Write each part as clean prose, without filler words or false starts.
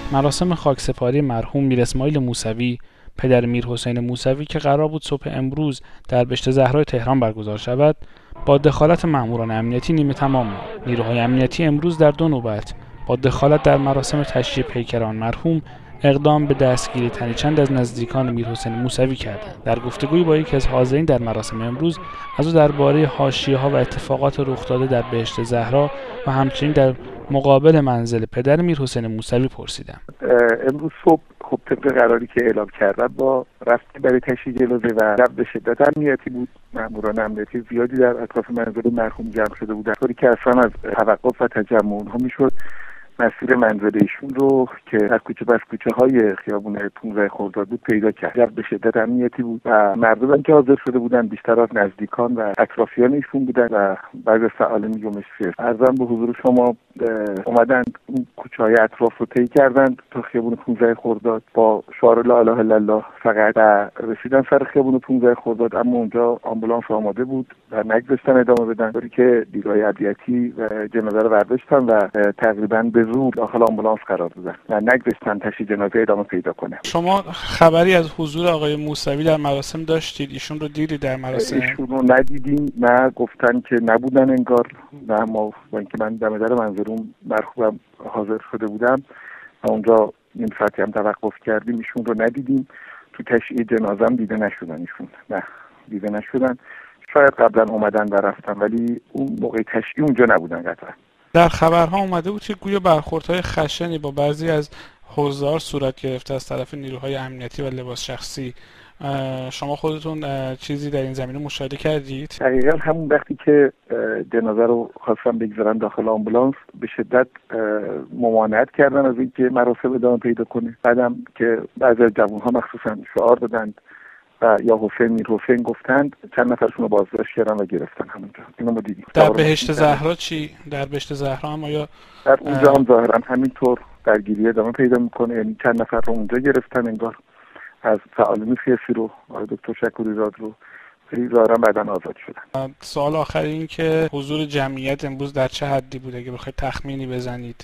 مراسم خاکسپاری مرحوم میر اسماعیل موسوی، پدر میرحسین موسوی که قرار بود صبح امروز در بهشت زهرا تهران برگزار شود، با دخالت ماموران امنیتی نیمه تمام ماند. نیروهای امنیتی امروز در 2 نوبت با دخالت در مراسم تشییع پیکر آن مرحوم اقدام به دستگیری تنی چند از نزدیکان میرحسین موسوی کردند. در گفتگویی با یکی از حاضرین در مراسم امروز از او درباره حاشیه‌ها و اتفاقات رخ داده در بهشت زهرا و همچنین در مقابل منزل پدر میرحسین موسوی پرسیدم. امروز صبح خب طبق قراری که اعلام کردن با رفتن برای تشییع جنازه و به شدت امنیتی بود. ماموران امنیتی زیادی در اطراف منزل مرحوم جمع شده بودند، طوری که اصلا از توقف و تجمع اونها میشد مسیر منزل ایشون رو که از کوچه بس کوچه های خیابون 15 خرداد بود پیدا کرد. به شدت امنیتی بود و مردم که حاضر شده بودن بیشتر از نزدیکان و اطرافیان ایشون بودن و بعضی از فعالین جنبش سیاسی. عرضم به حضور شما اومدن اون کوچه های اطراف رو طی کردن تا خیابون 15 خرداد با شعار لا اله الا الله فقط رسیدن سر خیابون 15 خرداد، اما اونجا آمبولانس آماده بود و نگذاشتن ادامه بدن، طوری که نیروهای امنیتی جنازه رو برداشتن و تقریبا به زور داخل آمبولانس قرار دادن و نگذاشتن تشییع جنازه ادامه پیدا کنه. شما خبری از حضور آقای موسوی در مراسم داشتید؟ ایشون رو دیدید در مراسم؟ ایشون رو ندیدیم، نه گفتن که نبودن انگار، نه ما که من دم در منظرون مرحوم حاضر شده بودم و اونجا نیم ساعتی هم توقف کردیم، ایشون رو ندیدیم. تو تشییع جنازه هم دیده نشدن ایشون، نه دیده نشدن. شاید قبلا اومدن و رفتن ولی اون موقع تشییع اونجا نبودن قطعا. در خبرها اومده بود که گویا برخوردهای خشنی با بعضی از حضار صورت گرفته از طرف نیروهای امنیتی و لباس شخصی. شما خودتون چیزی در این زمینه مشاهده کردید؟ دقیقا همون وقتی که جنازه رو خواستن بگذارن داخل آمبولانس به شدت ممانعت کردن از اینکه مراسم ادامه پیدا کنه. بعدم که بعضی از جوان‌ها مخصوصا شعار دادند و یا حسین میر حسین گفتند، چند نفرشون رو بازداشت کردن و گرفتن همونجا. اینو ما دیدیم. در بهشت زهرا چی؟ در بهشت زهرا هم آیا در اونجا هم ظاهرا همینطور درگیری ادامه پیدا میکنه؟ یعنی چند نفر رو اونجا گرفتن انگار از فعالین سیاسی رو، آقای دکتر شکوری زاد رو، ظاهرا بعداً آزاد شدن. سوال آخر این که حضور جمعیت امروز در چه حدی بود اگه بخواید تخمینی بزنید؟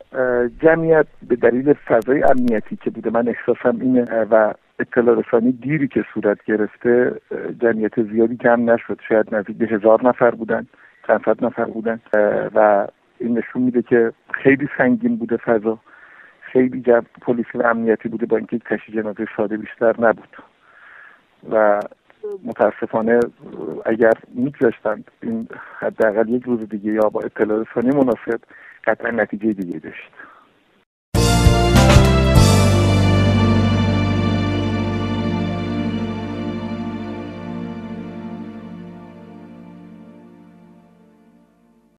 جمعیت به دلیل فضای امنیتی که بوده، من احساسم اینه و اطلاع رسانی دیری که صورت گرفته، جمعیت زیادی کم نشد. شاید نزدیک به 1000 نفر بودن، چند صد نفر بودن و این نشون میده که خیلی سنگین بوده فضا، خیلی پلیسی و امنیتی بوده با اینکه تشییع جنازه ساده بیشتر نبود و متاسفانه اگر میگذاشتند این حداقل یک روز دیگه یا با اطلاع رسانی مناسب قطعا نتیجه دیگه داشت.